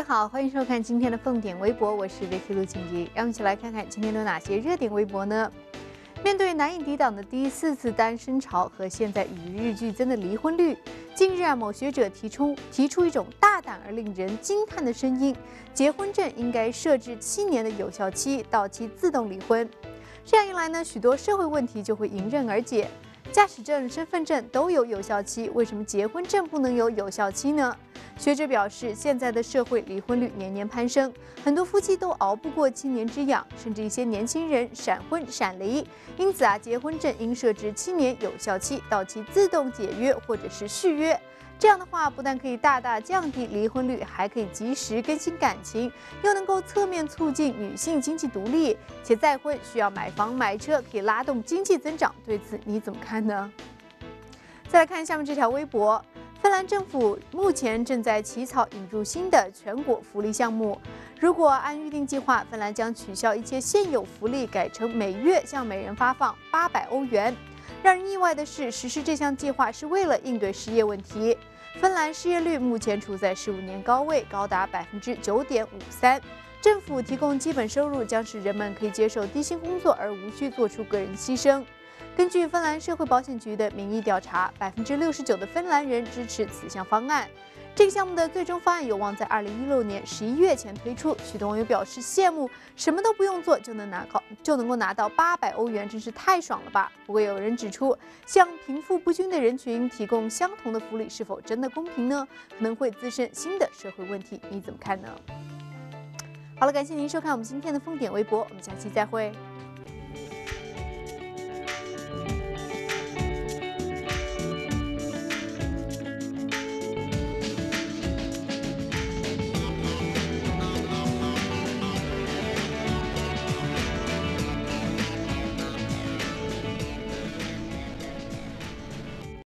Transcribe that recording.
好，欢迎收看今天的凤点微博，我是 Vicky 陆晴怡，让我们一起来看看今天都有哪些热点微博呢？面对难以抵挡的第4次单身潮和现在与日俱增的离婚率，近日某学者提出一种大胆而令人惊叹的声音：结婚证应该设置7年的有效期，到期自动离婚。这样一来呢，许多社会问题就会迎刃而解。驾驶证、身份证都有有效期，为什么结婚证不能有有效期呢？学者表示，现在的社会离婚率年年攀升，很多夫妻都熬不过7年之痒，甚至一些年轻人闪婚闪离。因此结婚证应设置7年有效期，到期自动解约或者是续约。这样的话，不但可以大大降低离婚率，还可以及时更新感情，又能够侧面促进女性经济独立。且再婚需要买房买车，可以拉动经济增长。对此你怎么看呢？再来看下面这条微博。芬兰政府目前正在起草引入新的全国福利项目。如果按预定计划，芬兰将取消一切现有福利，改成每月向每人发放800欧元。让人意外的是，实施这项计划是为了应对失业问题。芬兰失业率目前处在15年高位，高达9.53%。政府提供基本收入，将使人们可以接受低薪工作，而无需做出个人牺牲。根据芬兰社会保险局的民意调查，69%的芬兰人支持此项方案。这个项目的最终方案有望在2016年11月前推出。许多网友表示羡慕，什么都不用做就能够拿到800欧元，真是太爽了吧！不过有人指出，向贫富不均的人群提供相同的福利，是否真的公平呢？可能会滋生新的社会问题，你怎么看呢？好了，感谢您收看我们今天的凤点微博，我们下期再会。